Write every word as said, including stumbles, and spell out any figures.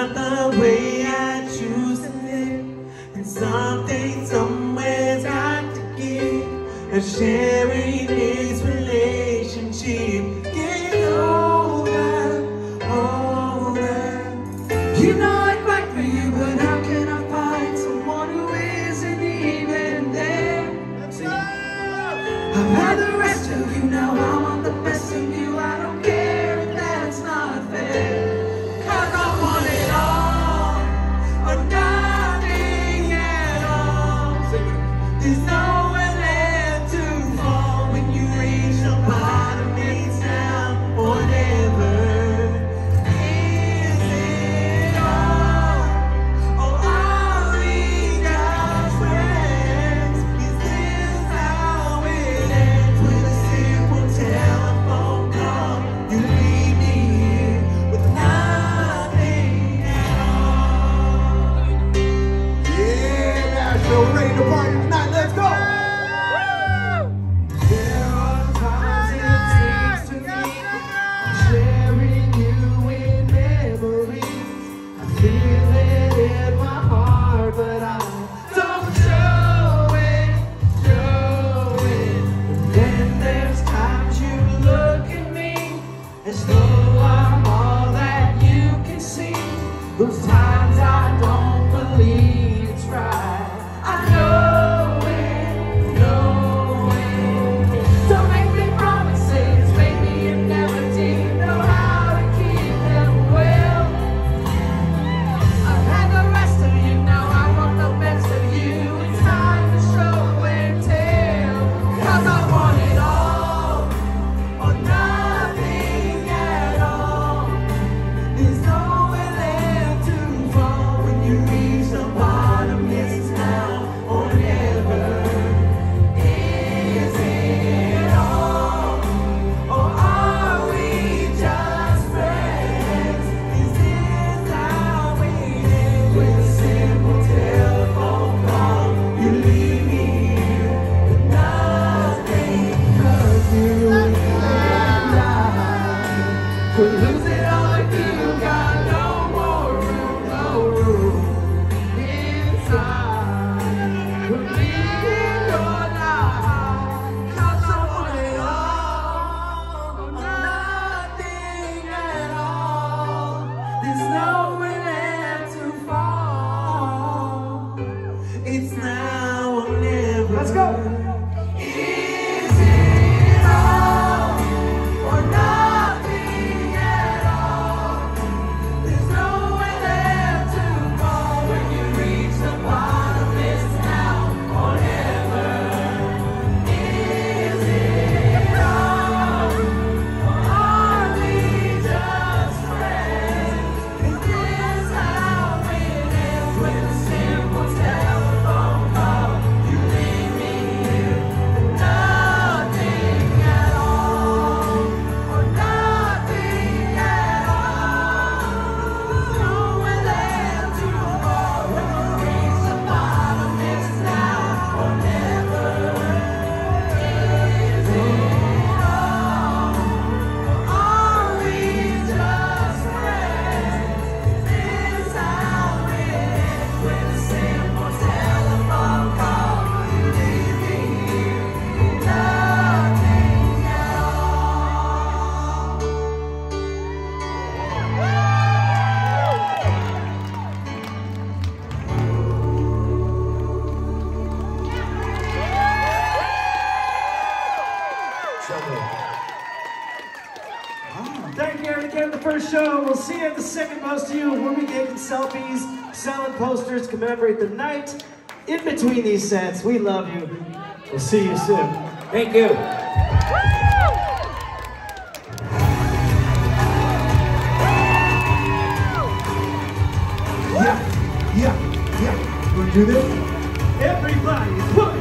not the way I choose to live. And something somewhere's got to give. And sharing this relationship get older, older. You know I'd fight for you, but how can I find someone who isn't even there? I've had the rest of you, now I want the best of you. I don't care if that's not fair. Cause I want it all, or nothing at all. There's nowhere left to fall when you reach the bottom. It's now or never. Is it all, or are we just friends? Is this how it ends? With a simple telephone call, you leave me here with nothing at all. Yeah, Nashville, ready to party tonight. Let's go. There are times it seems to me I'm sharing you in memories. I feel it in my heart, but I don't show it, show it. And then there's times you look at me as though I'm all that you can see. Those times I don't believe it's right. I know it, know it. Don't make me promises, baby, you never did know how to keep them well. I've had the rest of you, now I want the best of you. It's time to show and tell. Cause I want it all, or nothing at all. There's nowhere left to fall when you reach the bottom. It's now or never. Is it all, or are we just friends? Is this how it ends? With a simple telephone call, you leave me here with nothing. Cause you and I could lose it all if you got no more room, no room inside. We're leaving your life. Cause I want it all, or nothing at all. There's nowhere left to fall. It's now or never. Let's go. Is it all, or nothing at all? There's nowhere left to fall when you reach the bottom. It's now or never. Is it all, or are we just friends? Is this how it ends? With a simple telephone call, you leave me here with nothing at all, or nothing at all. Nowhere left to fall when you reach the bottom. It's now or never. Is it all, or are we just friends? Is this how it ends? With a simple telephone call, you leave me here with nothing at all. Thank you again for the first show. We'll see you at the second most of you. We'll be taking selfies, selling posters, commemorate the night in between these sets. We love you. We'll see you soon. Thank you. Yeah, yeah, yeah. Wanna do this? Everybody, put